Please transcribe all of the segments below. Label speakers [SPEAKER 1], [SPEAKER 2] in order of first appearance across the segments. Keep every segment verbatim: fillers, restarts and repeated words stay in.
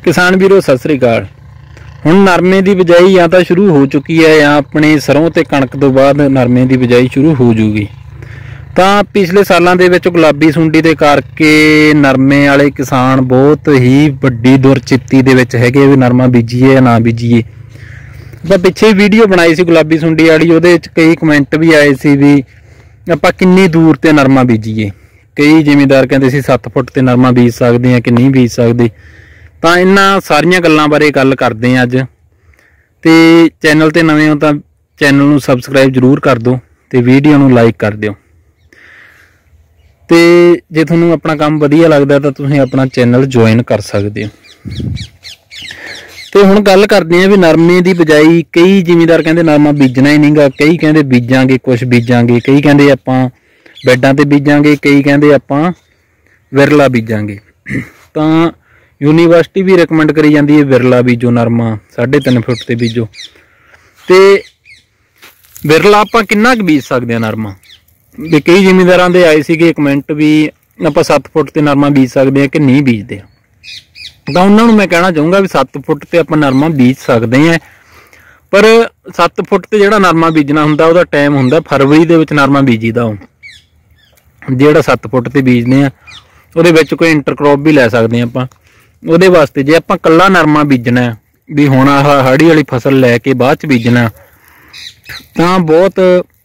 [SPEAKER 1] किसान वीरो सत श्री अकाल। हुण नरमे की बिजाई या तो शुरू हो चुकी है या अपने सरों ते कणक तो बाद नरमे की बिजाई शुरू हो जूगी। तो पिछले सालों के गुलाबी सुंडी के करके नरमे वाले किसान बहुत ही वड्डी दुरचित्ती दे विच हैगे भी नरमा बीजीए या ना बीजीए। ਆਪਾਂ पिछे वीडियो बनाई सी गुलाबी सुंडी वाली, ਉਹਦੇ कई कमेंट भी आए सी भी ਆਪਾਂ किन्नी दूर ते नरमा बीजीए। कई जिमीदार कहते सी सत्त फुट ते नरमा बीज सकते हैं कि नहीं बीज सकते। तो इन्हां सारियां गल्लां बारे गल करते हैं अज। तो चैनल ते नवे हो तो चैनल नूं सबसक्राइब जरूर कर दो तो वीडियो नूं लाइक कर दिओ। तो जे तुहानूं अपना काम वधिया लगदा तो तुसीं अपना चैनल ज्वाइन कर सकते हो। तो हुण गल करते हैं भी नरमे की बिजाई। कई जिमीदार कहते नरमा बीजना ही नहीं गा, कई कहते बीजांगे कुछ बीजांगे, कई कहते आपां बैडां ते बीजांगे, कई कहते आपां विरला बीजांगे। तो यूनीवर्सिटी भी रिकमेंड करी जाती है विरला बीजो नरमा साढ़े तीन फुट ते बीजो। तो विरला आपां किन्ना क बीज सकते हैं नरमा भी। कई जिमीदारां दे आए सी कमेंट भी आपां सत्त फुट ते नरमा बीज सकते हैं कि नहीं बीजते। तो उन्होंने मैं कहना चाहूँगा भी सत्त फुट ते आपां नरमा बीज सकते हैं, पर सत्त फुट ते जिहड़ा नरमा बीजना हुंदा उहदा टाइम हुंदा फरवरी दे विच नरमा बीजीदा। जिहड़ा सत्त फुट ते बीजने आ उहदे विच कोई इंटरक्रॉप भी लै सकते हैं आपां। ਉਹਦੇ वास्ते जे आपां कल्ला नरमा बीजना भी हुण आह हाड़ी वाली फसल लैके बाद च बीजना तां बहुत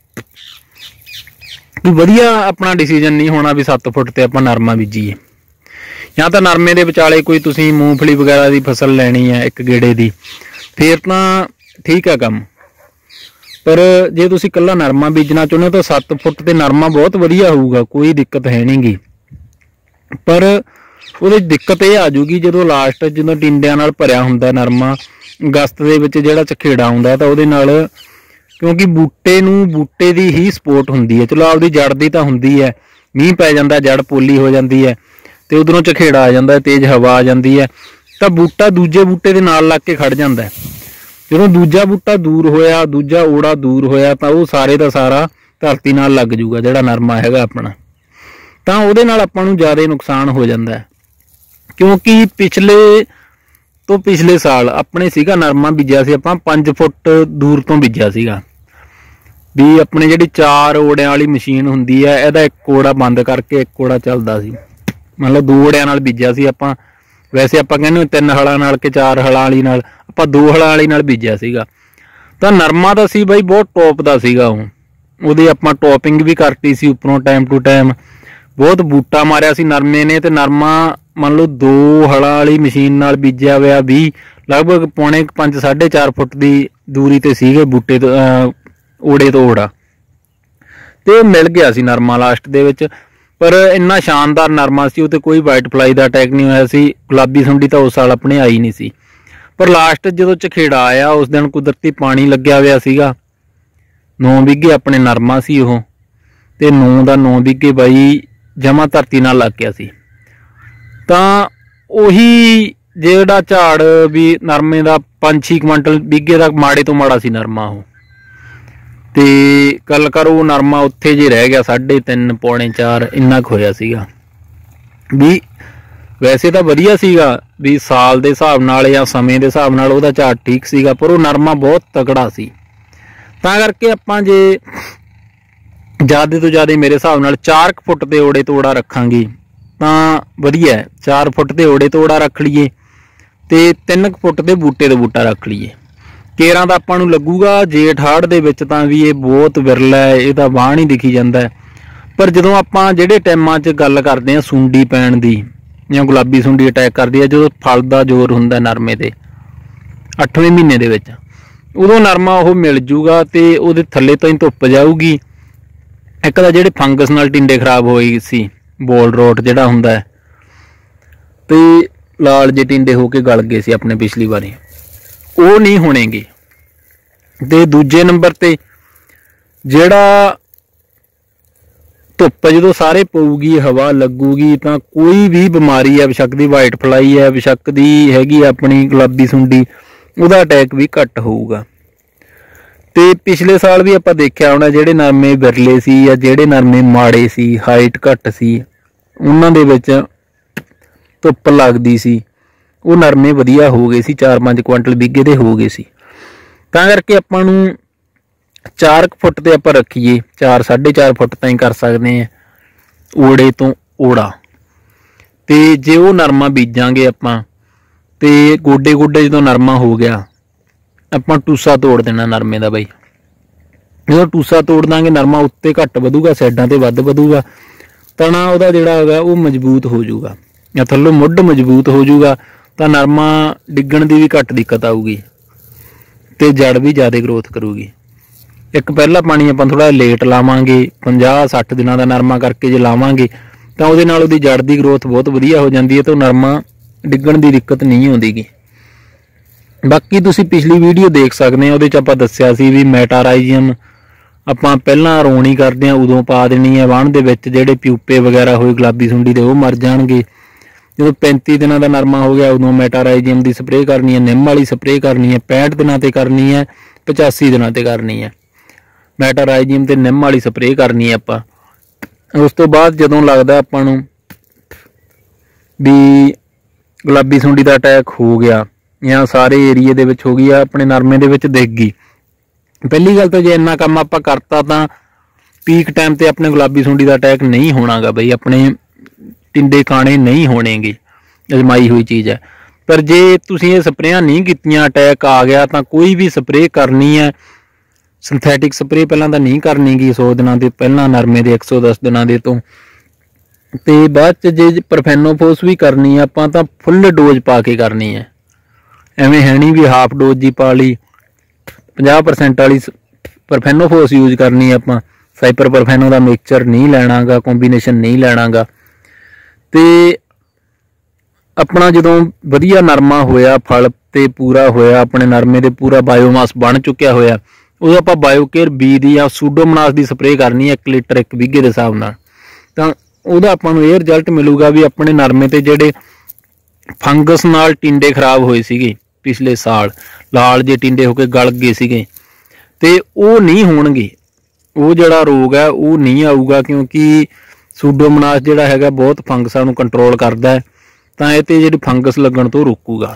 [SPEAKER 1] वधिया अपना डिसीजन नहीं होना भी सत्त फुट ते आपां नरमा बीजीए। या तो नरमे दे विचाले कोई तुसीं मूंगफली वगैरह की फसल लैनी है एक गेड़े की, फिर तां ठीक है काम। पर जे तुसीं कल्ला नरमा बीजना चाहुंदे हो तो सत्त फुट ते नरमा बहुत वधिया होऊगा, कोई दिक्कत है नहीं गी। पर ਉਹਦੇ दिक्कत ये आ जूगी जो लास्ट जो टिंडिया नाल भरिया हुंदा नरमा अगस्त दे विच जिहड़ा झखेड़ा आउंदा तां ਉਹਦੇ नाल, क्योंकि बूटे नूं बूटे दी ही सपोर्ट हुंदी है। चलो आपदी जड़ दी तां हुंदी है, मींह पै जांदा जड़ पोली हो जाती है तो उधरों झखेड़ा आ जाता है, तेज हवा आ जाती है तो बूटा दूजे बूटे दे नाल लग के खड़ जाता है। जो दूजा बूटा दूर होया, दूजा ओड़ा दूर होया तो वो सारे का सारा धरती नाल लग जूगा जिहड़ा नरमा हैगा अपना। तो ਉਹਦੇ नाल आपां नूं ज़्यादा नुकसान हो जाता है, क्योंकि पिछले तो पिछले साल अपने सीगा नरमा बीजा सी आपां पांच फुट दूर तो बीजा सीगा भी। अपने जिहड़ी चार ओड़ियां वाली मशीन हुंदी है इहदा एक ओड़ा बंद करके एक ओड़ा चलदा सी, मतलब दो ओड़ियां नाल बीजा सी आपां। वैसे आपां कहने तीन हलां नाल के चार हलां वाली नाल, आपां दो हलां वाली नाल बीजा सीगा। तां नरमा दा सी बई बहुत टॉप दा सीगा, ਉਹ ਉਹਦੀ आपां टॉपिंग भी करती सी उपरों टाइम टू टाइम। बहुत बूटा मारिया सी नरमे ने, ते नरमा मान लो दो हलां वाली मशीन नाल बीजिया होया भी लगभग पौने पांच साढ़े चार फुट की दूरी ते सीगे बूटे तो ओड़े तो ओड़ा। तो मिल गया सी नरमा लास्ट दे विच, पर इन्ना शानदार नरमा सी उते कोई वाइट फ्लाई का अटैक नहीं होया सी। गुलाबी सुंडी तो उस साल अपने आई नहीं सी, पर लास्ट जो झखेड़ा आया उस दिन कुदरती पानी लग्या होया सीगा। नौ बीघे अपने नरमा सी ओह, ते नौ का नौ बीघे बई जमा धरती नाल लग गया सी। तां उही जिहड़ा झाड़ भी नरमे का पांच छे क्विंटल बीघे का माड़े तो माड़ा सी नरमा हो। तो गल करो नरमा उत्थे जे रह गया साढ़े तीन पौने चार इन्ना क होया सीगा भी। वैसे तो वधिया सीगा भी साल के हिसाब नाल या समय के हिसाब नाल उहदा झाड़ ठीक सीगा, पर वो नरमा बहुत तगड़ा सी। तां करके आपां जे ज़्यादा तो ज़्यादा मेरे हिसाब नाल चार फुट के ओड़े तोड़ा रखांगे तां वधिया है। चार फुट के ओड़े तोड़ा रख लीए तो तीन फुट के बूटे तो बूटा रख लीए। केरां दा आपां नूं लगूगा जेठ हाड़ दे विच तां भी ये बहुत विरला है, इहदा बाण ही दिखी जांदा है। पर जदों आपां जिहड़े टाइमां च गल करदे हां सुंडी पैण दी या गुलाबी सुंडी अटैक करदी है, जो फल दा जोर हुंदा नरमे ते अठवें महीने दे विच, उदों नरमा ओह मिल जूगा ते उहदे थल्ले ताईं धुप्प जाऊगी। एक तां जिहड़े फंगस नाल टिंडे खराब होए सी, बॉल रोट जिहड़ा हुंदा है, ते लाल जे टिंडे होके गल गए सी अपने पिछली बारी, वो नहीं होणेगे। ते दूजे नंबर ते जिहड़ा धुप्प जो सारे पऊगी, हवा लगूगी तां कोई भी बीमारी है, बेशक दी वाइट फ्लाई है, बेशक दी हैगी अपनी गुलाबी सुंडी, उहदा अटैक भी घट होऊगा। तो पिछले साल भी आपां देखिया होना जिहड़े नरमे विरले सी या जिहड़े नरमे माड़े सी, हाइट घट सी, उन्हां दे विच धुप्प लगदी सी ਉਹ ਨਰਮੇ ਵਧੀਆ ਹੋ ਗਏ ਸੀ, ਚਾਰ ਪੰਜ ਕੁਆਂਟਲ ਬੀਗੇ ਦੇ ਹੋ ਗਏ ਸੀ। ਤਾਂ ਕਰਕੇ ਆਪਾਂ ਨੂੰ ਚਾਰ ਕੁ ਫੁੱਟ ਤੇ ਆਪਾਂ ਰੱਖੀਏ, ਚਾਰ ਸਾਢੇ ਚਾਰ ਫੁੱਟ ਤਾਈਂ ਕਰ ਸਕਦੇ ਹਾਂ ਓੜੇ ਤੋਂ ਓੜਾ। ਤੇ ਜੇ ਉਹ ਨਰਮਾ ਬੀਜਾਂਗੇ ਆਪਾਂ ਤੇ ਗੋਡੇ ਗੋਡੇ ਜਦੋਂ ਨਰਮਾ ਹੋ ਗਿਆ ਆਪਾਂ ਟੂਸਾ ਤੋੜ ਦੇਣਾ ਨਰਮੇ ਦਾ ਬਾਈ। ਜਦੋਂ ਟੂਸਾ ਤੋੜ ਦਾਂਗੇ ਨਰਮਾ ਉੱਤੇ ਘੱਟ ਵਧੂਗਾ, ਸਾਈਡਾਂ ਤੇ ਵੱਧ ਵਧੂਗਾ, ਤਣਾ ਉਹਦਾ ਜਿਹੜਾ ਹੈਗਾ ਉਹ ਮਜ਼ਬੂਤ ਹੋ ਜਾਊਗਾ ਜਾਂ ਥੱਲੋਂ ਮੁੱਢ ਮਜ਼ਬੂਤ ਹੋ ਜਾਊਗਾ, ਤਾਂ ਨਰਮਾ ਡਿੱਗਣ ਦੀ ਵੀ ਘੱਟ ਦਿੱਕਤ ਆਊਗੀ ਤੇ ਜੜ ਵੀ ਜ਼ਿਆਦਾ ਗਰੋਥ ਕਰੂਗੀ। ਇੱਕ ਪਹਿਲਾ ਪਾਣੀ ਆਪਾਂ ਥੋੜ੍ਹਾ ਲੇਟ ਲਾਵਾਂਗੇ, ਪੰਜਾਹ ਸੱਠ ਦਿਨਾਂ ਦਾ ਨਰਮਾ ਕਰਕੇ ਜੇ ਲਾਵਾਂਗੇ ਤਾਂ ਉਹਦੇ ਨਾਲ ਉਹਦੀ ਜੜ ਦੀ ਗਰੋਥ ਬਹੁਤ ਵਧੀਆ ਹੋ ਜਾਂਦੀ ਹੈ ਤੇ ਉਹ ਨਰਮਾ ਡਿੱਗਣ ਦੀ ਦਿੱਕਤ ਨਹੀਂ ਆਉਂਦੀ ਗੀ। ਬਾਕੀ ਤੁਸੀਂ ਪਿਛਲੀ ਵੀਡੀਓ ਦੇਖ ਸਕਦੇ ਹੋ, ਉਹਦੇ 'ਚ ਆਪਾਂ ਦੱਸਿਆ ਸੀ ਵੀ ਮੈਟਾਰਾਈਜ਼ੀਅਮ ਆਪਾਂ ਪਹਿਲਾਂ ਰੋਣੀ ਕਰਦੇ ਹਾਂ ਉਦੋਂ ਪਾ ਦੇਣੀ ਹੈ ਵਾਹਣ ਦੇ ਵਿੱਚ, ਜਿਹੜੇ ਪਿਊਪੇ ਵਗੈਰਾ ਹੋਏ ਗੁਲਾਬੀ ਸੁੰਡੀ ਦੇ ਉਹ ਮਰ ਜਾਣਗੇ। ਜਦੋਂ ਪੈਂਤੀ ਦਿਨਾਂ ਦਾ ਨਰਮਾ ਹੋ ਗਿਆ ਉਦੋਂ ਮੈਟਾਰਾਈਜ਼ੀਅਮ ਦੀ ਸਪਰੇਅ ਕਰਨੀ ਹੈ, ਨਿੰਮ ਵਾਲੀ ਸਪਰੇਅ ਕਰਨੀ ਹੈ, ਪੈਂਹਠ ਦਿਨਾਂ ਤੇ ਕਰਨੀ ਹੈ, ਪਚਾਸੀ ਦਿਨਾਂ ਤੇ ਕਰਨੀ ਹੈ, ਮੈਟਾਰਾਈਜ਼ੀਅਮ ਤੇ ਨਿੰਮ ਵਾਲੀ ਸਪਰੇਅ ਕਰਨੀ ਹੈ ਆਪਾਂ। ਉਸ ਤੋਂ ਬਾਅਦ ਜਦੋਂ ਲੱਗਦਾ ਆਪਾਂ ਨੂੰ ਵੀ ਗੁਲਾਬੀ ਸੁੰਡੀ ਦਾ ਅਟੈਕ ਹੋ ਗਿਆ ਜਾਂ ਸਾਰੇ ਏਰੀਏ ਦੇ ਵਿੱਚ ਹੋ ਗਈ ਆ, ਆਪਣੇ ਨਰਮੇ ਦੇ ਵਿੱਚ ਦਿਖ ਗਈ, ਪਹਿਲੀ ਗੱਲ ਤਾਂ ਜੇ ਇੰਨਾ ਕੰਮ ਆਪਾਂ ਕਰਤਾ ਤਾਂ ਪੀਕ ਟਾਈਮ ਤੇ ਆਪਣੇ ਗੁਲਾਬੀ ਸੁੰਡੀ ਦਾ ਅਟੈਕ ਨਹੀਂ ਹੋਣਾਗਾ ਬਈ, ਆਪਣੇ ਟਿੰਡੇ ਕਾਣੇ ਨਹੀਂ ਹੋਣਗੇ, ਅਜਮਾਈ ਹੋਈ ਚੀਜ਼ ਹੈ। ਪਰ ਜੇ ਤੁਸੀਂ ਇਹ ਸਪਰੇਆਂ ਨਹੀਂ ਕੀਤੀਆਂ, ਅਟੈਕ ਆ ਗਿਆ, ਤਾਂ ਕੋਈ ਵੀ ਸਪਰੇਅ ਕਰਨੀ ਹੈ ਸਿੰਥੈਟਿਕ ਸਪਰੇਅ ਪਹਿਲਾਂ ਤਾਂ ਨਹੀਂ ਕਰਨੀ ਗੀ ਸੌ ਦਿਨਾਂ ਦੇ ਪਹਿਲਾਂ ਨਰਮੇ ਦੇ ਇੱਕ ਸੌ ਦਸ ਦਿਨਾਂ ਦੇ ਤੋਂ। ਤੇ ਬਾਅਦ 'ਚ ਜੇ ਪ੍ਰਫੈਨੋਫੋਸ ਵੀ ਕਰਨੀ ਹੈ ਆਪਾਂ ਤਾਂ ਫੁੱਲ ਡੋਜ਼ ਪਾ ਕੇ ਕਰਨੀ ਹੈ, ਐਵੇਂ ਹੈ ਨਹੀਂ ਵੀ ਹਾਫ ਡੋਜ਼ ਜੀ ਪਾ ਲਈ। ਪੰਜਾਹ ਪਰਸੈਂਟ ਵਾਲੀ ਪ੍ਰਫੈਨੋਫੋਸ ਯੂਜ਼ ਕਰਨੀ ਹੈ ਆਪਾਂ, ਸਾਈਪਰ ਪ੍ਰਫੈਨੋ ਦਾ ਮਿਕਸਚਰ ਨਹੀਂ ਲੈਣਾ ਗਾ, ਕੰਬੀਨੇਸ਼ਨ ਨਹੀਂ ਲੈਣਾ ਗਾ। ਤੇ ਆਪਣਾ ਜਦੋਂ ਵਧੀਆ ਨਰਮਾ ਹੋਇਆ, ਫਲ ਤੇ ਪੂਰਾ ਹੋਇਆ, ਆਪਣੇ ਨਰਮੇ ਦੇ ਪੂਰਾ ਬਾਇਓਮਾਸ ਬਣ ਚੁੱਕਿਆ ਹੋਇਆ, ਉਦੋਂ ਆਪਾਂ ਬਾਇਓਕੇਅਰ ਬੀ ਦੀ ਜਾਂ ਸੂਡੋਮੋਨਾਸ ਦੀ ਸਪਰੇਅ ਕਰਨੀ ਹੈ ਇੱਕ ਲੀਟਰ ਇੱਕ ਵੀਘੇ ਦੇ ਹਿਸਾਬ ਨਾਲ। ਤਾਂ ਉਹਦਾ ਆਪਾਂ ਨੂੰ ਇਹ ਰਿਜ਼ਲਟ ਮਿਲੂਗਾ ਵੀ ਆਪਣੇ ਨਰਮੇ ਤੇ ਜਿਹੜੇ ਫੰਗਸ ਨਾਲ ਟਿੰਡੇ ਖਰਾਬ ਹੋਏ ਸੀਗੇ ਪਿਛਲੇ ਸਾਲ, ਲਾਲ ਜੇ ਟਿੰਡੇ ਹੋ ਕੇ ਗਲ ਗਏ ਸੀਗੇ, ਤੇ ਉਹ ਨਹੀਂ ਹੋਣਗੇ। ਉਹ ਜਿਹੜਾ ਰੋਗ ਹੈ ਉਹ ਨਹੀਂ ਆਊਗਾ, ਕਿਉਂਕਿ ਸੂਡੋਮੋਨਾਸ ਜਿਹੜਾ ਹੈਗਾ ਬਹੁਤ ਫੰਗਸਾਂ ਨੂੰ ਕੰਟਰੋਲ ਕਰਦਾ ਹੈ, ਤਾਂ ਇਹ ਤੇ ਜਿਹੜੀ ਫੰਗਸ ਲੱਗਣ ਤੋਂ ਰੋਕੂਗਾ।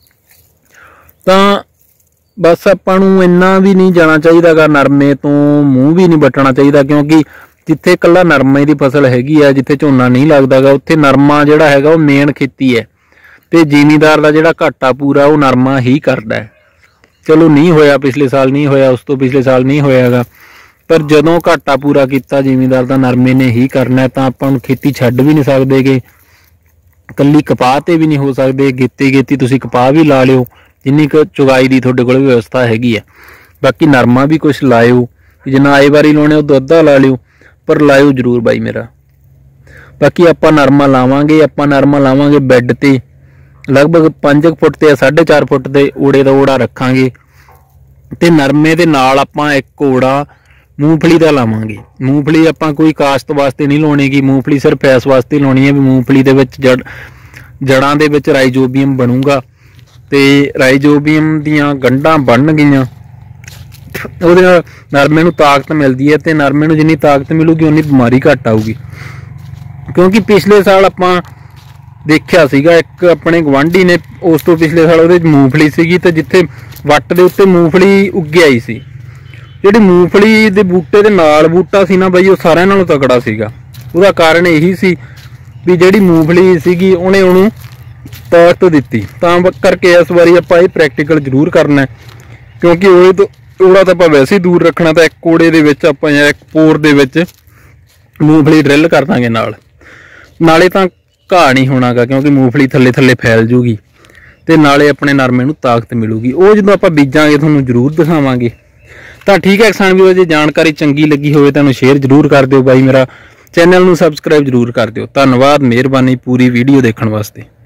[SPEAKER 1] ਤਾਂ ਬਸ ਆਪਾਂ ਨੂੰ ਇੰਨਾ ਵੀ ਨਹੀਂ ਜਾਣਾ ਚਾਹੀਦਾ ਗਾ, ਨਰਮੇ ਤੋਂ ਮੂੰਹ ਵੀ ਨਹੀਂ ਵੱਟਣਾ ਚਾਹੀਦਾ, ਕਿਉਂਕਿ ਜਿੱਥੇ ਇਕੱਲਾ ਨਰਮੇ ਦੀ ਫਸਲ ਹੈਗੀ ਆ, ਜਿੱਥੇ ਝੋਨਾ ਨਹੀਂ ਲੱਗਦਾ ਗਾ, ਉੱਥੇ ਨਰਮਾ ਜਿਹੜਾ ਹੈਗਾ ਉਹ ਮੇਨ ਖੇਤੀ ਹੈ ਤੇ ਜ਼ਿਮੀਂਦਾਰ ਦਾ ਜਿਹੜਾ ਘਾਟਾ ਪੂਰਾ ਉਹ ਨਰਮਾ ਹੀ ਕਰਦਾ ਹੈ। ਚਲੋ ਨਹੀਂ ਹੋਇਆ ਪਿਛਲੇ ਸਾਲ, ਨਹੀਂ ਹੋਇਆ ਉਸ ਤੋਂ ਪਿਛਲੇ ਸਾਲ ਨਹੀਂ ਹੋਇਆ ਗਾ, ਪਰ ਜਦੋਂ ਘਾਟਾ ਪੂਰਾ ਕੀਤਾ ਜ਼ਿਮੀਂਦਾਰ ਦਾ ਨਰਮੇ ਨੇ ਹੀ ਕਰਨਾ, ਤਾਂ ਆਪਾਂ ਨੂੰ ਖੇਤੀ ਛੱਡ ਵੀ ਨਹੀਂ ਸਕਦੇ ਗੇ, ਇਕੱਲੀ ਕਪਾਹ ਤੇ ਵੀ ਨਹੀਂ ਹੋ ਸਕਦੇ। ਗੇਤੀ ਗੇਤੀ ਤੁਸੀਂ ਕਪਾਹ ਵੀ ਲਾ ਲਿਓ ਜਿੰਨੀ ਕੁ ਚੁਗਾਈ ਦੀ ਤੁਹਾਡੇ ਕੋਲ ਵਿਵਸਥਾ ਹੈਗੀ ਹੈ। ਬਾਕੀ ਨਰਮਾ ਵੀ ਕੁਛ ਲਾਇਓ, ਜਿੰਨਾ ਆਏ ਵਾਰੀ ਲਾਉਣੇ ਉਹ ਅੱਧਾ ਲਾ ਲਿਓ, ਪਰ ਲਾਇਓ ਜ਼ਰੂਰ ਬਾਈ ਮੇਰਾ। ਬਾਕੀ ਆਪਾਂ ਨਰਮਾ ਲਾਵਾਂਗੇ, ਆਪਾਂ ਨਰਮਾ ਲਾਵਾਂਗੇ ਬੈੱਡ ਤੇ ਲਗਭਗ ਪੰਜ ਫੁੱਟ ਤੇ ਸਾਢੇ ਚਾਰ ਫੁੱਟ ਦੇ ਓੜੇ ਦਾ ਓੜਾ ਰੱਖਾਂਗੇ, ਤੇ ਨਰਮੇ ਦੇ ਨਾਲ ਆਪਾਂ ਇੱਕ ਓੜਾ ਮੂੰਗਫਲੀ ਦਾ ਲਾਵਾਂਗੇ। ਮੂੰਗਫਲੀ ਆਪਾਂ ਕੋਈ ਕਾਸ਼ਤ ਵਾਸਤੇ ਨਹੀਂ ਲਾਉਣੀ ਗੀ, ਮੂੰਗਫਲੀ ਸਿਰਫ ਇਸ ਵਾਸਤੇ ਲਾਉਣੀ ਹੈ ਵੀ ਮੂੰਗਫਲੀ ਦੇ ਵਿੱਚ ਜੜ ਜੜਾਂ ਦੇ ਵਿੱਚ ਰਾਈਜੋਬੀਅਮ ਬਣੂਗਾ, ਤੇ ਰਾਈਜੋਬੀਅਮ ਦੀਆਂ ਗੰਢਾਂ ਬਣ ਗਈਆਂ, ਉਹਦੇ ਨਾਲ ਨਰਮੇ ਨੂੰ ਤਾਕਤ ਮਿਲਦੀ ਹੈ, ਤੇ ਨਰਮੇ ਨੂੰ ਜਿੰਨੀ ਤਾਕਤ ਮਿਲੂਗੀ ਉਨੀ ਬਿਮਾਰੀ ਘੱਟ ਆਊਗੀ। ਕਿਉਂਕਿ ਪਿਛਲੇ ਸਾਲ ਆਪਾਂ ਦੇਖਿਆ ਸੀਗਾ ਇੱਕ ਆਪਣੇ ਗੁਆਂਢੀ ਨੇ, ਉਸ ਤੋਂ ਪਿਛਲੇ ਸਾਲ ਉਹਦੇ 'ਚ ਮੂੰਗਫਲੀ ਸੀਗੀ, ਤੇ ਜਿੱਥੇ ਵੱਟ ਦੇ ਉੱਤੇ ਮੂੰਗਫਲੀ ਉੱਗਿਆ ਹੀ ਸੀ, ਜਿਹੜੀ ਮੂੰਗਫਲੀ ਦੇ ਬੂਟੇ ਦੇ ਨਾਲ ਬੂਟਾ ਸੀ ਨਾ ਬਾਈ, ਉਹ ਸਾਰਿਆਂ ਨਾਲੋਂ ਤਕੜਾ ਸੀਗਾ। ਉਹਦਾ ਕਾਰਨ ਇਹੀ ਸੀ ਵੀ ਜਿਹੜੀ ਮੂੰਗਫਲੀ ਸੀਗੀ ਉਹਨੇ ਉਹਨੂੰ ਤਾਕਤ ਦਿੱਤੀ। ਤਾਂ ਕਰਕੇ ਇਸ ਵਾਰੀ ਆਪਾਂ ਇਹ ਪ੍ਰੈਕਟੀਕਲ ਜ਼ਰੂਰ ਕਰਨਾ, ਕਿਉਂਕਿ ਉਹਦੇ ਤੋਂ ਓੜਾ ਤਾਂ ਆਪਾਂ ਵੈਸੇ ਹੀ ਦੂਰ ਰੱਖਣਾ, ਤਾਂ ਇੱਕ ਕੋੜੇ ਦੇ ਵਿੱਚ ਆਪਾਂ ਜਾਂ ਇੱਕ ਪੋਰ ਦੇ ਵਿੱਚ ਮੂੰਗਫਲੀ ਡਰਿੱਲ ਕਰ ਦਾਂਗੇ ਨਾਲ, ਨਾਲੇ ਤਾਂ ਘਾਹ ਨਹੀਂ ਹੋਣਾਗਾ, ਕਿਉਂਕਿ ਮੂੰਗਫਲੀ ਥੱਲੇ ਥੱਲੇ ਫੈਲ ਜੂਗੀ, ਤੇ ਨਾਲੇ ਆਪਣੇ ਨਰਮੇ ਨੂੰ ਤਾਕਤ ਮਿਲੂਗੀ। ਉਹ ਜਦੋਂ ਆਪਾਂ ਬੀਜਾਂਗੇ ਤੁਹਾਨੂੰ ਜ਼ਰੂਰ ਦਿਖਾਵਾਂਗੇ। ਤਾਂ ਠੀਕ ਹੈ ਕਿਸਾਨ ਵੀਰੋ, ਜੇ ਜਾਣਕਾਰੀ ਚੰਗੀ ਲੱਗੀ ਹੋਵੇ ਤਾਂ ਇਹਨੂੰ ਸ਼ੇਅਰ ਜ਼ਰੂਰ ਕਰ ਦਿਓ ਬਾਈ ਮੇਰਾ, ਚੈਨਲ ਨੂੰ ਸਬਸਕ੍ਰਾਈਬ ਜ਼ਰੂਰ ਕਰ ਦਿਓ। ਧੰਨਵਾਦ, ਮਿਹਰਬਾਨੀ ਪੂਰੀ ਵੀਡੀਓ ਦੇਖਣ ਵਾਸਤੇ।